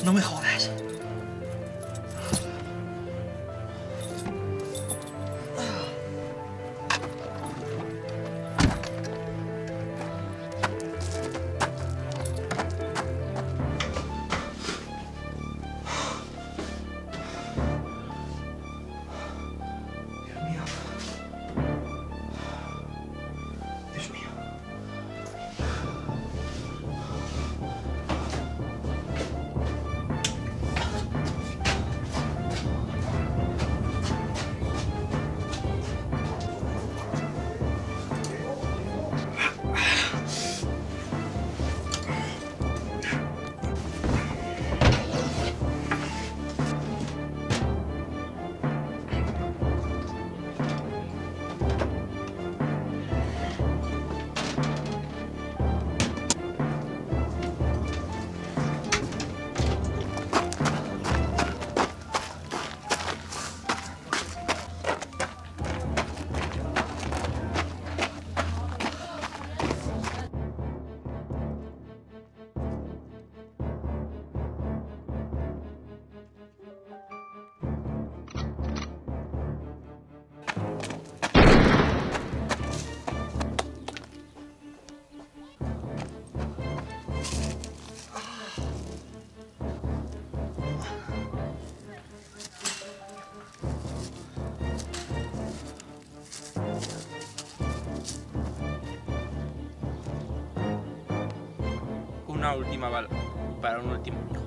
no me jodas. Una última bala para un último hijo.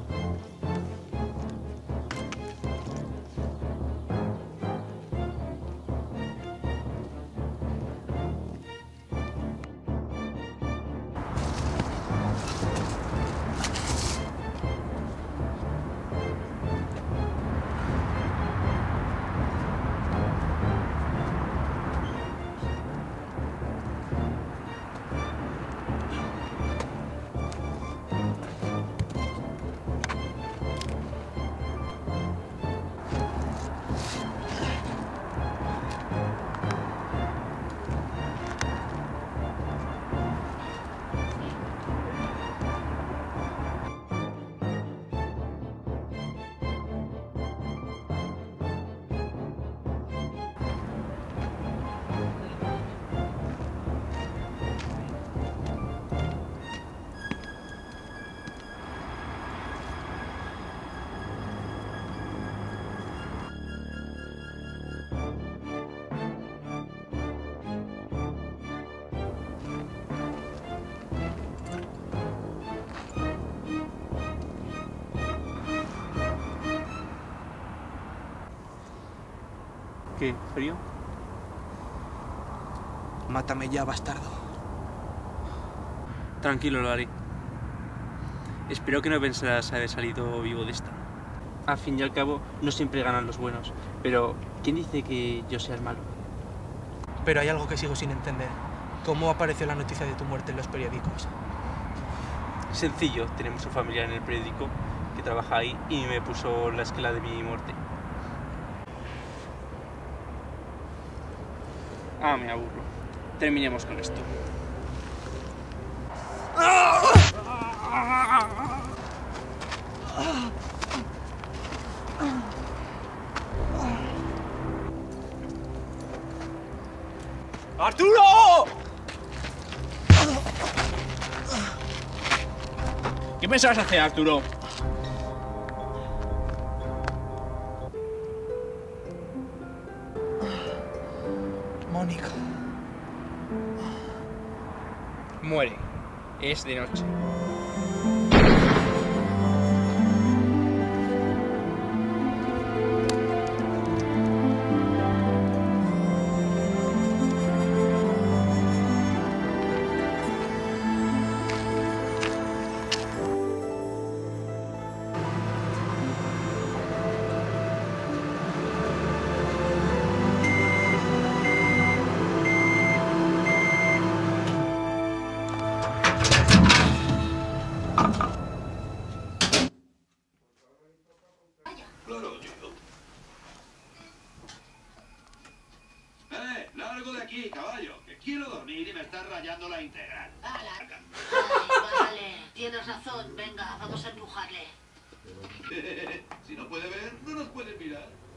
¿Qué? ¿Frío? Mátame ya, bastardo. Tranquilo, lo haré. Espero que no pensarás haber salido vivo de esta. Al fin y al cabo, no siempre ganan los buenos. Pero, ¿quién dice que yo sea el malo? Pero hay algo que sigo sin entender. ¿Cómo apareció la noticia de tu muerte en los periódicos? Sencillo, tenemos un familiar en el periódico que trabaja ahí y me puso la esquela de mi muerte. Ah, me aburro. Terminemos con esto. ¡Arturo! ¿Qué pensabas hacer, Arturo? Mónica. Muere. Es de noche. Largo de aquí, caballo, que quiero dormir y me estás rayando la integral. Vale, tienes razón. Venga, vamos a empujarle. Si no puede ver, no nos puede mirar.